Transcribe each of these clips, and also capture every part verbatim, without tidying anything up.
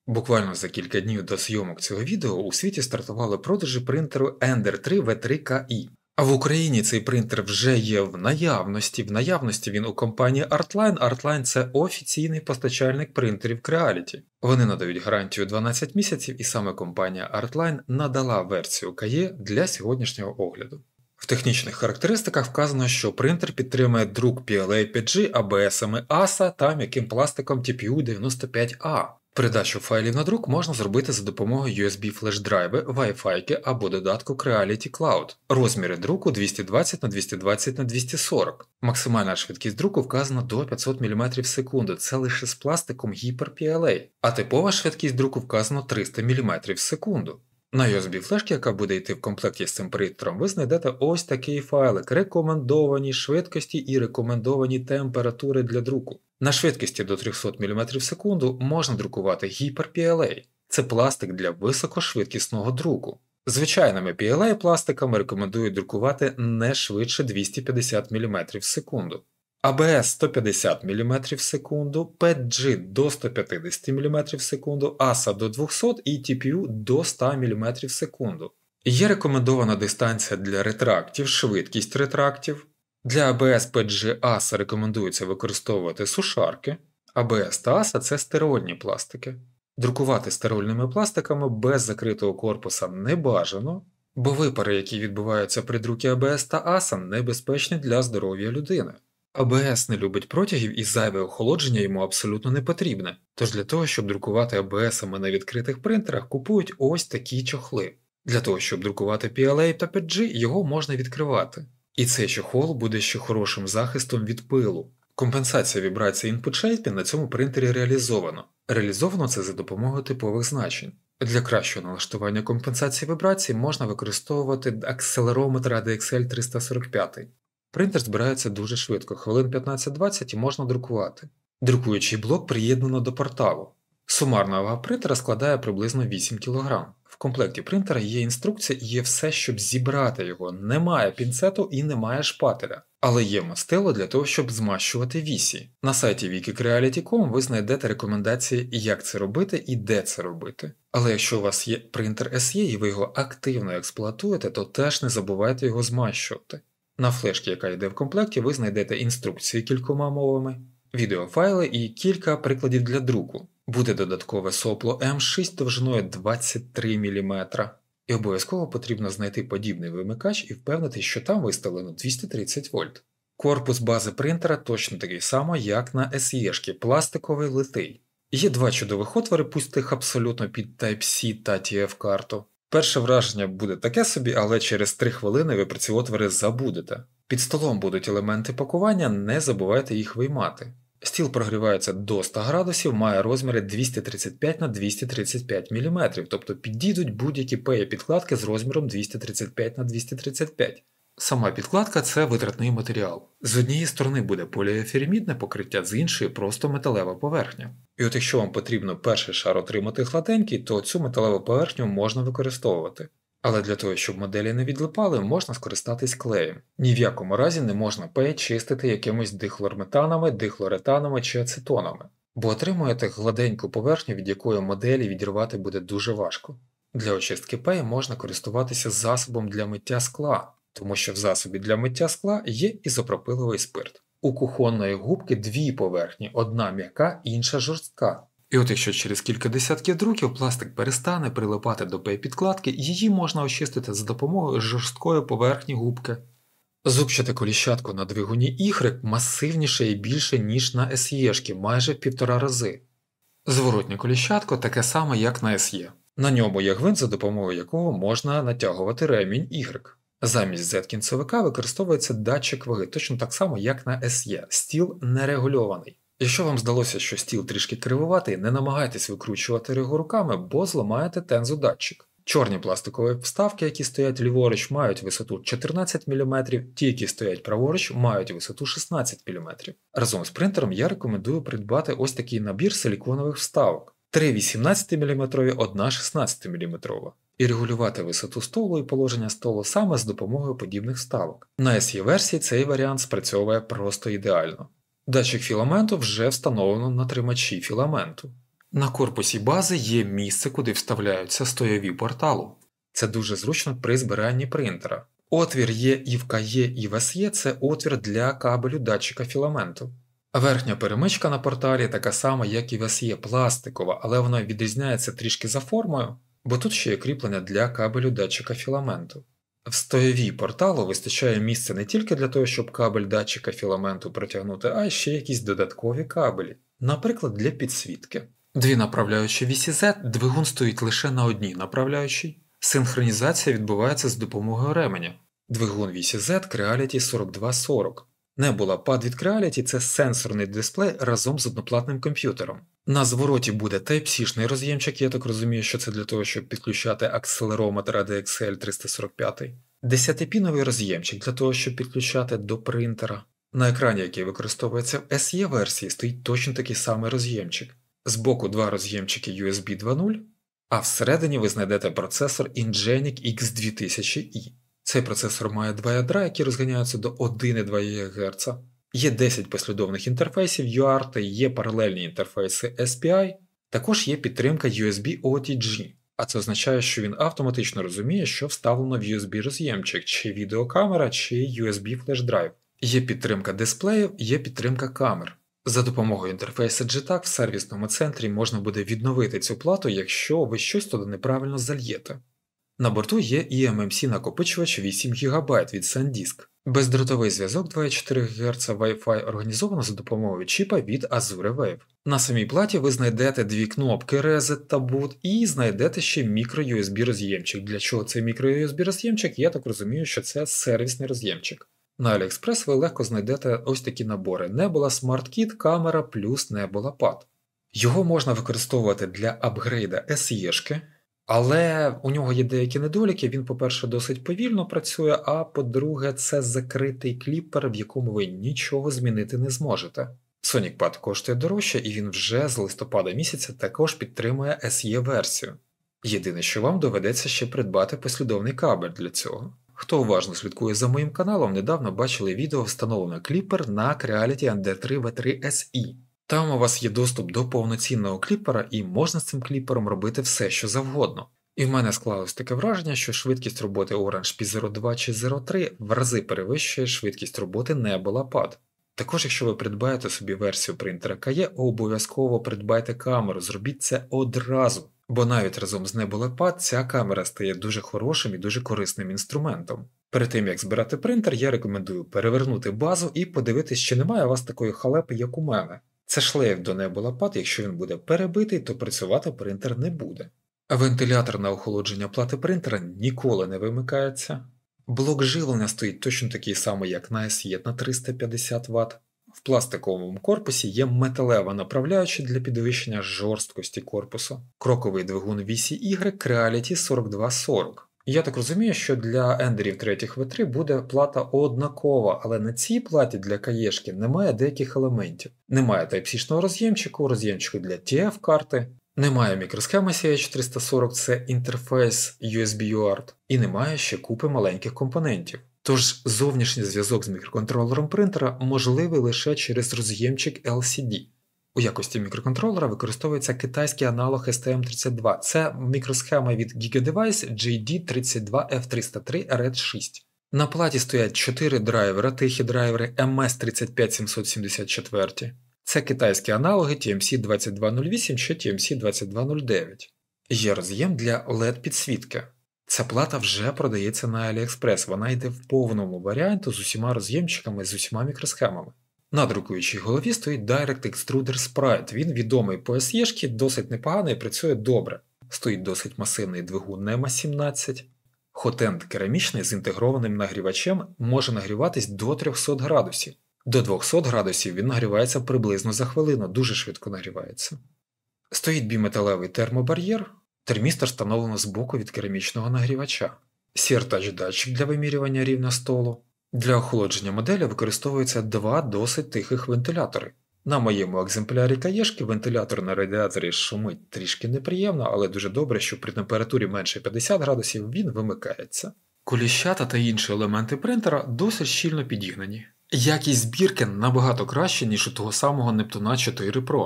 Буквально за кілька днів до зйомок цього відео у світі стартували продажі принтеру Ender три ве три ка і. А в Україні цей принтер вже є в наявності. В наявності він у компанії Artline. Artline – це офіційний постачальник принтерів Creality. Вони надають гарантію дванадцять місяців, і саме компанія Artline надала версію ка і для сьогоднішнього огляду. В технічних характеристиках вказано, що принтер підтримує друк пі ел ей п'ять джі, ей бі ес-ами аса та м'яким пластиком ті пі ю дев'яносто п'ять а. Передачу файлів на друк можна зробити за допомогою ю ес бі флеш-драйви, Wi-Fi або додатку Creality Cloud. Розміри друку двісті двадцять на двісті двадцять на двісті сорок. Максимальна швидкість друку вказана до п'ятсот міліметрів в секунду, це лише з пластиком Hyper пі ел ей, а типова швидкість друку вказано триста міліметрів в секунду. На ю ес бі флешці, яка буде йти в комплекті з цим принтером, ви знайдете ось такий файлик: рекомендовані швидкості і рекомендовані температури для друку. На швидкості до триста міліметрів в секунду можна друкувати Hyper пі ел ей. Це пластик для високошвидкісного друку. Звичайними пі ел ей пластиками рекомендують друкувати не швидше двісті п'ятдесят міліметрів в секунду. ей бі ес сто п'ятдесят міліметрів в секунду, п'ять джі до ста п'ятдесят міліметрів в секунду, аса до двохсот і ті пі ю до ста міліметрів в секунду. Є рекомендована дистанція для ретрактів, швидкість ретрактів. Для ей бі ес п'ять джі аса рекомендується використовувати сушарки. ей бі ес та аса – це стерильні пластики. Друкувати стерильними пластиками без закритого корпуса не бажано, бо випари, які відбуваються при друкі ей бі ес та аса, небезпечні для здоров'я людини. ей бі ес не любить протягів і зайве охолодження йому абсолютно не потрібне. Тож для того, щоб друкувати ей бі ес-ами на відкритих принтерах, купують ось такі чохли. Для того, щоб друкувати пі ел ей та п'ять джі, його можна відкривати. І цей чохол буде ще хорошим захистом від пилу. Компенсація вібрації Input Shaping на цьому принтері реалізовано. Реалізовано це за допомогою типових значень. Для кращого налаштування компенсації вібрацій можна використовувати акселерометр ей ді ікс ель триста сорок п'ять. Принтер збирається дуже швидко, хвилин п'ятнадцять-двадцять і можна друкувати. Друкуючий блок приєднано до порталу. Сумарна вага принтера складає приблизно вісім кілограмів. В комплекті принтера є інструкція і є все, щоб зібрати його. Немає пінцету і немає шпателя. Але є мастило для того, щоб змащувати вісі. На сайті вікі кріаліті крапка ком ви знайдете рекомендації, як це робити і де це робити. Але якщо у вас є принтер ес і і ви його активно експлуатуєте, то теж не забувайте його змащувати. На флешці, яка йде в комплекті, ви знайдете інструкції кількома мовами, відеофайли і кілька прикладів для друку. Буде додаткове сопло ем шість довжиною двадцять три міліметри. І обов'язково потрібно знайти подібний вимикач і впевнитись, що там виставлено двісті тридцять вольт. Корпус бази принтера точно такий самий, як на ес і-шки, пластиковий литий. Є два чудових отвори, пустих абсолютно під Type-C та ті еф-карту. Перше враження буде таке собі, але через три хвилини ви про ці отвори забудете. Під столом будуть елементи пакування, не забувайте їх виймати. Стіл прогрівається до ста градусів, має розміри двісті тридцять п'ять на двісті тридцять п'ять міліметрів, тобто підійдуть будь-які пея-підкладки з розміром двісті тридцять п'ять на двісті тридцять п'ять. Сама підкладка – це витратний матеріал. З однієї сторони буде поліефіремідне покриття, з іншої – просто металева поверхня. І от якщо вам потрібно перший шар отримати гладенький, то цю металеву поверхню можна використовувати. Але для того, щоб моделі не відлипали, можна скористатись клеєм. Ні в якому разі не можна пей чистити якимось дихлорметанами, дихлоретанами чи ацетонами, бо отримуєте гладеньку поверхню, від якої моделі відірвати буде дуже важко. Для очистки пей можна користуватися засобом для миття скла, тому що в засобі для миття скла є ізопропиловий спирт. У кухонної губки дві поверхні, одна м'яка, інша жорстка. І от якщо через кілька десятків друків пластик перестане прилипати до пей-підкладки, її можна очистити за допомогою жорсткої поверхні губки. Зубчате коліщатко на двигуні Y масивніше і більше, ніж на ес і-шки, майже в півтора рази. Зворотнє коліщатко таке саме, як на ес і. На ньому є гвинт, за допомогою якого можна натягувати ремінь Y. Замість зет-кінцевика використовується датчик ваги, точно так само, як на ес і. Стіл нерегульований. Якщо вам здалося, що стіл трішки кривуватий, не намагайтесь викручувати його руками, бо зламаєте тензодатчик. Чорні пластикові вставки, які стоять ліворуч, мають висоту чотирнадцять міліметрів, ті, які стоять праворуч, мають висоту шістнадцять міліметрів. Разом з принтером я рекомендую придбати ось такий набір силіконових вставок. Три вісімнадцятиміліметрові, одна шістнадцятиміліметрова. І регулювати висоту столу і положення столу саме з допомогою подібних вставок. На ес і-версії цей варіант спрацьовує просто ідеально. Датчик філаменту вже встановлено на тримачі філаменту. На корпусі бази є місце, куди вставляються стояві порталу. Це дуже зручно при збиранні принтера. Отвір є і в КЕ, і в СЕ – це отвір для кабелю датчика філаменту. Верхня перемичка на порталі така сама, як і в СЕ, пластикова, але вона відрізняється трішки за формою, бо тут ще є кріплення для кабелю датчика філаменту. В стоявій порталу вистачає місця не тільки для того, щоб кабель датчика філаменту протягнути, а й ще якісь додаткові кабелі, наприклад, для підсвітки. Дві направляючі вісі зет, двигун стоїть лише на одній направляючій. Синхронізація відбувається з допомогою ременя. Двигун вісі зет Creality сорок два сорок. Nebula Pad від Creality – це сенсорний дисплей разом з одноплатним комп'ютером. На звороті буде Type-C-шний роз'ємчик, я так розумію, що це для того, щоб підключати акселерометр ей ді ікс ел триста сорок п'ять. десятипіновий роз'ємчик для того, щоб підключати до принтера. На екрані, який використовується в СЕ-версії, стоїть точно такий самий роз'ємчик. Збоку два роз'ємчики ю ес бі два нуль, а всередині ви знайдете процесор Ingenic ікс дві тисячі і. Цей процесор має два ядра, які розганяються до один цілих два ГГц. Є десять послідовних інтерфейсів ю ей ар ті, є паралельні інтерфейси ес пі ай, також є підтримка ю ес бі о ті джі, а це означає, що він автоматично розуміє, що вставлено в ю ес бі роз'ємчик, чи відеокамера, чи ю ес бі флеш-драйв. Є підтримка дисплеїв, є підтримка камер. За допомогою інтерфейсу джі так в сервісному центрі можна буде відновити цю плату, якщо ви щось туди неправильно зальєте. На борту є і ем ем сі накопичувач вісім гігабайт від SanDisk. Бездротовий зв'язок два цілих чотири ГГц Wi-Fi організовано за допомогою чіпа від Azure Wave. На самій платі ви знайдете дві кнопки Reset та Boot і знайдете ще мікро-ю ес бі роз'ємчик. Для чого цей мікро-ю ес бі роз'ємчик? Я так розумію, що це сервісний роз'ємчик. На AliExpress ви легко знайдете ось такі набори Nebula Smart Kit, камера плюс Nebula Pad. Його можна використовувати для апгрейда ес-єшки, але у нього є деякі недоліки, він, по-перше, досить повільно працює, а по-друге, це закритий кліпер, в якому ви нічого змінити не зможете. Sonic Pad коштує дорожче, і він вже з листопада місяця також підтримує ес-є-версію. Єдине, що вам доведеться ще придбати послідовний кабель для цього. Хто уважно слідкує за моїм каналом, недавно бачили відео встановлено кліпер на Creality Ender три ві три ес і. Там у вас є доступ до повноцінного кліпера і можна з цим кліпером робити все, що завгодно. І в мене склалось таке враження, що швидкість роботи Orange пі зero два чи зero три в рази перевищує швидкість роботи Nebula Pad. Також, якщо ви придбаєте собі версію принтера КЕ, обов'язково придбайте камеру, зробіть це одразу. Бо навіть разом з Nebula Pad ця камера стає дуже хорошим і дуже корисним інструментом. Перед тим, як збирати принтер, я рекомендую перевернути базу і подивитись, чи немає у вас такої халепи, як у мене. Це шлейф до Nebula Pad, якщо він буде перебитий, то працювати принтер не буде. Вентилятор на охолодження плати принтера ніколи не вимикається. Блок живлення стоїть точно такий самий, як на ес-є на триста п'ятдесят ватт. В пластиковому корпусі є металева направляюча для підвищення жорсткості корпусу. Кроковий двигун ві сі ігрек Creality сорок два сорок. Я так розумію, що для ендерів три ві три буде плата однакова, але на цій платі для КЕшки немає деяких елементів. Немає Type-C-шного роз'ємчику, роз'ємчику для ті еф-карти, немає мікросхеми сі ейч триста сорок, це інтерфейс ю ес бі ю арт, і немає ще купи маленьких компонентів. Тож зовнішній зв'язок з мікроконтролером принтера можливий лише через роз'ємчик ел сі ді. У якості мікроконтролера використовується китайський аналог ес ті ем тридцять два. Це мікросхема від GigaDevice джей ді тридцять два еф триста три ред шість. На платі стоять чотири драйвера, тихі драйвери ем ес тридцять п'ять сімсот сімдесят чотири. Це китайські аналоги ті ем сі двадцять два нуль вісім чи ті ем сі двадцять два нуль дев'ять. Є роз'єм для ел і ді-підсвітки. Ця плата вже продається на AliExpress, вона йде в повному варіанті з усіма роз'ємчиками, з усіма мікросхемами. На друкуючій голові стоїть Direct Extruder Sprite, він відомий по ес-єшки, досить непоганий і працює добре. Стоїть досить масивний двигун нема сімнадцять. Хотенд керамічний з інтегрованим нагрівачем може нагріватись до триста градусів. До двісті градусів він нагрівається приблизно за хвилину, дуже швидко нагрівається. Стоїть біметалевий термобар'єр, термістор встановлено збоку від керамічного нагрівача. сі ар-Touch-датчик для вимірювання рівня столу. Для охолодження моделі використовуються два досить тихих вентилятори. На моєму екземплярі КЕшки вентилятор на радіаторі шумить трішки неприємно, але дуже добре, що при температурі менше п'ятдесят градусів він вимикається. Куліщата та інші елементи принтера досить щільно підігнані. Якість збірки набагато краще, ніж у того самого Нептуна чотири Про.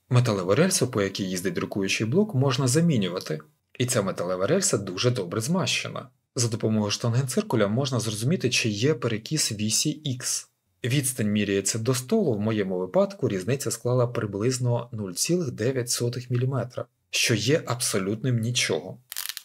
Металеву рельсу, по якій їздить друкуючий блок, можна замінювати, і ця металева рельса дуже добре змащена. За допомогою штангенциркуля можна зрозуміти, чи є перекіс вісі Х. Відстань міряється до столу, в моєму випадку різниця склала приблизно нуль цілих дев'ять сотих міліметра, що є абсолютним нічого.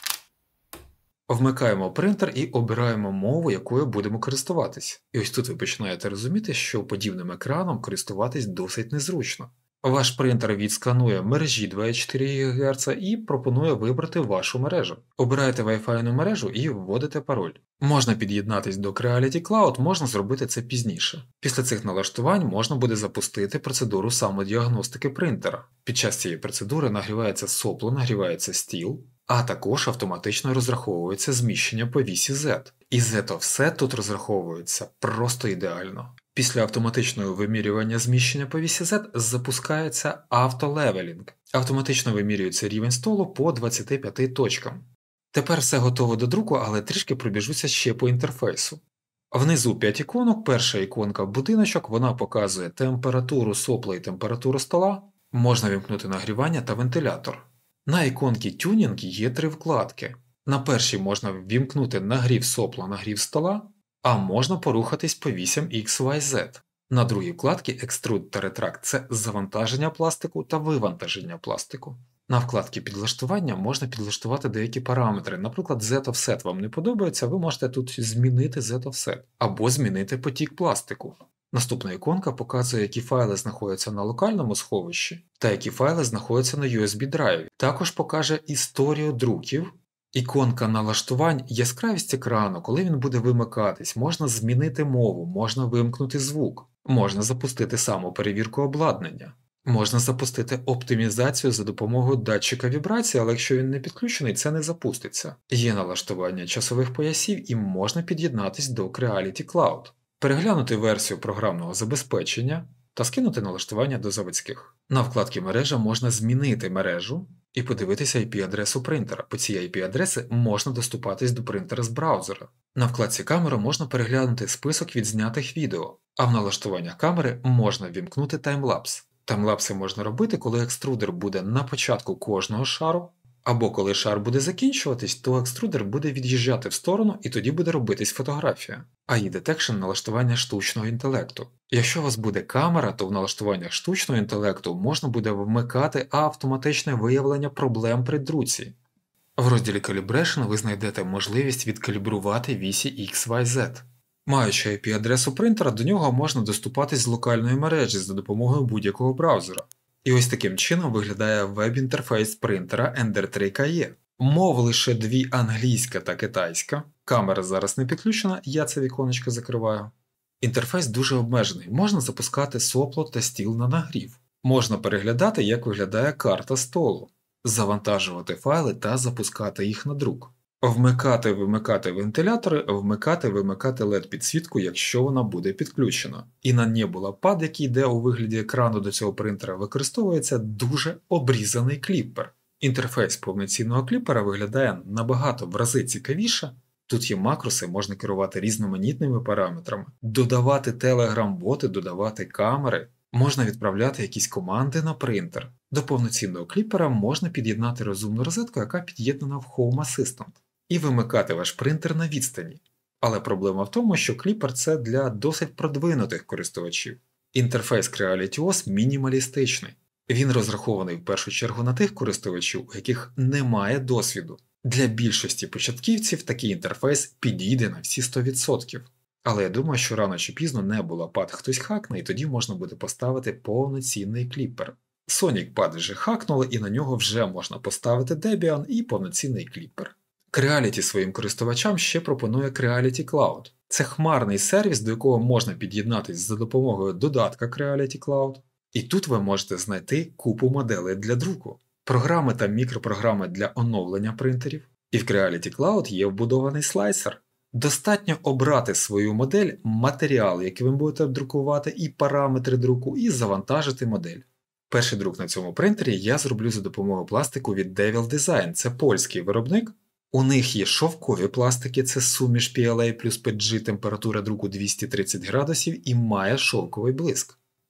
Вмикаємо принтер і обираємо мову, якою будемо користуватись. І ось тут ви починаєте розуміти, що подібним екраном користуватись досить незручно. Ваш принтер відсканує мережі двадцять чотири гігагерца і пропонує вибрати вашу мережу. Обираєте Wi-Fi мережу і вводите пароль. Можна під'єднатись до Creality Cloud, можна зробити це пізніше. Після цих налаштувань можна буде запустити процедуру самодіагностики принтера. Під час цієї процедури нагрівається сопло, нагрівається стіл, а також автоматично розраховується зміщення по вісі Z. І Z-offset тут розраховується просто ідеально. Після автоматичного вимірювання зміщення по вісі Z запускається автолевелінг. Автоматично вимірюється рівень столу по двадцяти п'яти точкам. Тепер все готово до друку, але трішки пробіжуся ще по інтерфейсу. Внизу п'ять іконок, перша іконка будиночок, вона показує температуру сопла і температуру стола, можна вімкнути нагрівання та вентилятор. На іконці тюнінг є три вкладки. На першій можна ввімкнути нагрів сопла, нагрів стола, а можна порухатись по вісям ікс вай зет. На другій вкладці Extrude та Retract – це завантаження пластику та вивантаження пластику. На вкладці підлаштування можна підлаштувати деякі параметри, наприклад, Z-offset вам не подобається, ви можете тут змінити Z-offset або змінити потік пластику. Наступна іконка показує, які файли знаходяться на локальному сховищі та які файли знаходяться на ю ес бі-драйві. Також покаже історію друків. Іконка налаштувань, яскравість екрану, коли він буде вимикатись, можна змінити мову, можна вимкнути звук, можна запустити самоперевірку обладнання, можна запустити оптимізацію за допомогою датчика вібрації, але якщо він не підключений, це не запуститься. Є налаштування часових поясів і можна під'єднатись до Creality Cloud, переглянути версію програмного забезпечення та скинути налаштування до заводських. На вкладці мережа можна змінити мережу і подивитися ай пі-адресу принтера. По цій ай пі-адреси можна доступатись до принтера з браузера. На вкладці камера можна переглянути список відзнятих відео, а в налаштуваннях камери можна вімкнути таймлапс. Таймлапси можна робити, коли екструдер буде на початку кожного шару, або коли шар буде закінчуватись, то екструдер буде від'їжджати в сторону і тоді буде робитись фотографія. ей ай Detection – налаштування штучного інтелекту. Якщо у вас буде камера, то в налаштуваннях штучного інтелекту можна буде вмикати автоматичне виявлення проблем при друці. В розділі Calibration ви знайдете можливість відкалібрувати вісі ікс вай зет. Маючи ай пі-адресу принтера, до нього можна доступатись з локальної мережі за допомогою будь-якого браузера. І ось таким чином виглядає веб-інтерфейс принтера ендер три кей і. Мов лише дві – англійська та китайська. Камера зараз не підключена, я це віконечко закриваю. Інтерфейс дуже обмежений, можна запускати сопло та стіл на нагрів. Можна переглядати, як виглядає карта столу, завантажувати файли та запускати їх на друк. Вмикати-вимикати вентилятори, вмикати-вимикати ел і ді-підсвітку, якщо вона буде підключена. І на Nebula-пад, який йде у вигляді екрану до цього принтера, використовується дуже обрізаний кліпер. Інтерфейс повноцінного кліпера виглядає набагато в рази цікавіше. Тут є макроси, можна керувати різноманітними параметрами, додавати телеграм-боти, додавати камери, можна відправляти якісь команди на принтер. До повноцінного кліпера можна під'єднати розумну розетку, яка під'єднана в Home Assistant, і вимикати ваш принтер на відстані. Але проблема в тому, що кліпер – це для досить продвинутих користувачів. Інтерфейс Creality о ес мінімалістичний. Він розрахований в першу чергу на тих користувачів, у яких немає досвіду. Для більшості початківців такий інтерфейс підійде на всі сто відсотків. Але я думаю, що рано чи пізно Nebula-пад хтось хакне, і тоді можна буде поставити повноцінний кліпер. Sonic-пад вже хакнули, і на нього вже можна поставити Debian і повноцінний кліпер. Creality своїм користувачам ще пропонує Creality Cloud. Це хмарний сервіс, до якого можна під'єднатися за допомогою додатка Creality Cloud. І тут ви можете знайти купу моделей для друку, програми та мікропрограми для оновлення принтерів. І в Creality Cloud є вбудований слайсер. Достатньо обрати свою модель, матеріал, який ви будете друкувати, і параметри друку, і завантажити модель. Перший друк на цьому принтері я зроблю за допомогою пластику від Devil Design, це польський виробник. У них є шовкові пластики, це суміш пі ел ей плюс пі джі, температура друку двісті тридцять градусів і має шовковий блиск.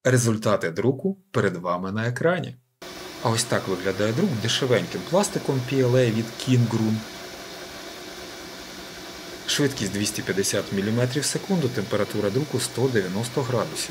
Результати друку перед вами на екрані. А ось так виглядає друк дешевеньким пластиком пі ел ей від Kingroon. Швидкість двісті п'ятдесят міліметрів в секунду, температура друку сто дев'яносто градусів.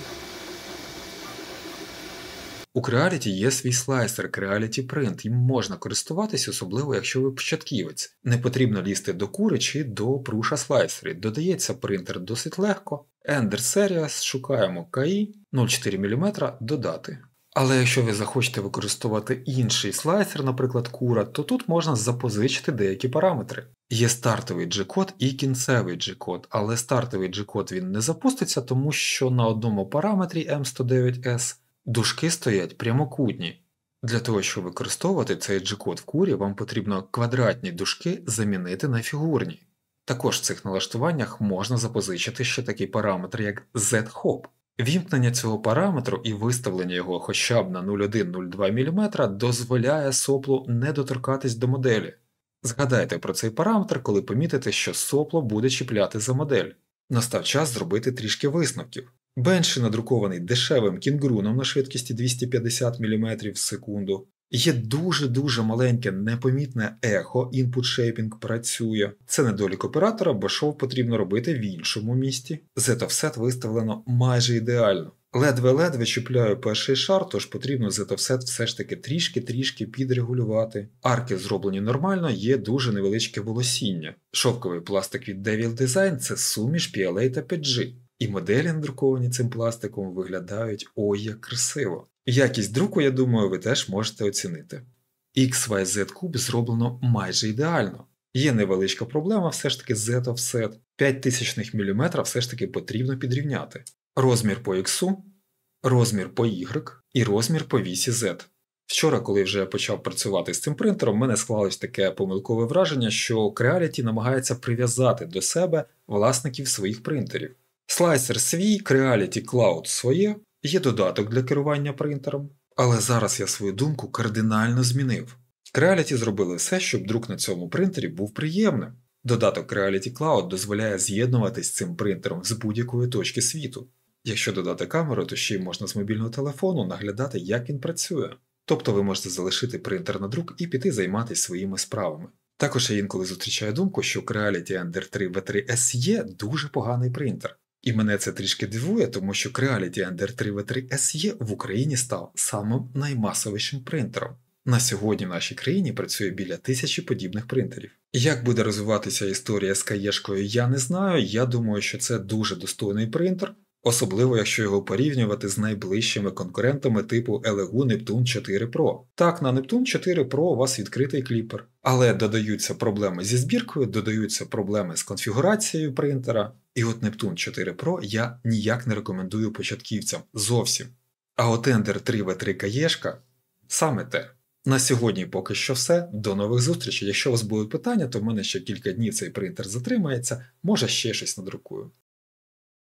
У Creality є свій слайсер Creality Print, їм можна користуватись, особливо якщо ви початківець. Не потрібно лізти до кури чи до пруша слайсерів. Додається принтер досить легко. Ender Series, шукаємо КАІ, нуль цілих чотири міліметра, додати. Але якщо ви захочете використовувати інший слайсер, наприклад кура, то тут можна запозичити деякі параметри. Є стартовий G-код і кінцевий G-код, але стартовий G-код він не запуститься, тому що на одному параметрі ем сто дев'ять ес дужки стоять прямокутні. Для того, щоб використовувати цей G-код в курі, вам потрібно квадратні дужки замінити на фігурні. Також в цих налаштуваннях можна запозичити ще такий параметр, як зет-хоп. Вімкнення цього параметру і виставлення його хоча б на нуль цілих один - нуль цілих два міліметра дозволяє соплу не доторкатись до моделі. Згадайте про цей параметр, коли помітите, що сопло буде чіпляти за модель. Настав час зробити трішки висновків. Бенші надрукований дешевим кінгруном на швидкості двісті п'ятдесят міліметрів в секунду. Є дуже-дуже маленьке непомітне ехо, input shaping працює. Це недолік оператора, бо шов потрібно робити в іншому місті. Z-offset виставлено майже ідеально. Ледве-ледве чіпляю перший шар, тож потрібно Z-offset все ж таки трішки-трішки підрегулювати. Арки зроблені нормально, є дуже невеличке волосіння. Шовковий пластик від Devil Design – це суміш пі ел ей та пі джі. І моделі, надруковані цим пластиком, виглядають ой як красиво. Якість друку, я думаю, ви теж можете оцінити. ікс вай зет куб зроблено майже ідеально. Є невеличка проблема все ж таки з Z-offset. п'ять тисячних міліметра все ж таки потрібно підрівняти. Розмір по X, розмір по Y і розмір по вісі Z. Вчора, коли вже я почав працювати з цим принтером, в мене склалось таке помилкове враження, що Creality намагається прив'язати до себе власників своїх принтерів. Слайсер свій, Creality Cloud своє, є додаток для керування принтером. Але зараз я свою думку кардинально змінив. Creality зробили все, щоб друк на цьому принтері був приємним. Додаток Creality Cloud дозволяє з'єднуватись з цим принтером з будь-якої точки світу. Якщо додати камеру, то ще й можна з мобільного телефону наглядати, як він працює. Тобто ви можете залишити принтер на друк і піти займатися своїми справами. Також я інколи зустрічаю думку, що Creality Ender три ві три ес є дуже поганий принтер. І мене це трішки дивує, тому що Creality Ender три ві три ес є в Україні став самим наймасовішим принтером. На сьогодні в нашій країні працює біля тисячі подібних принтерів. Як буде розвиватися історія з каєшкою, я не знаю, я думаю, що це дуже достойний принтер, особливо якщо його порівнювати з найближчими конкурентами типу ел і ге у Neptune чотири Pro. Так, на Neptune чотири Pro у вас відкритий кліпер, але додаються проблеми зі збіркою, додаються проблеми з конфігурацією принтера, і от Neptune чотири Pro я ніяк не рекомендую початківцям, зовсім. А от Ender три ві три каєшка – саме те. На сьогодні поки що все, до нових зустрічей. Якщо у вас будуть питання, то в мене ще кілька днів цей принтер затримається, може ще щось надрукую.